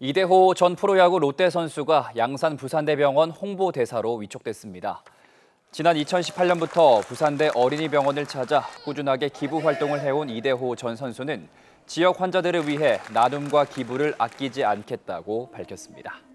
이대호 전 프로야구 롯데 선수가 양산 부산대병원 홍보대사로 위촉됐습니다. 지난 2018년부터 부산대 어린이병원을 찾아 꾸준하게 기부 활동을 해온 이대호 전 선수는 지역 환자들을 위해 나눔과 기부를 아끼지 않겠다고 밝혔습니다.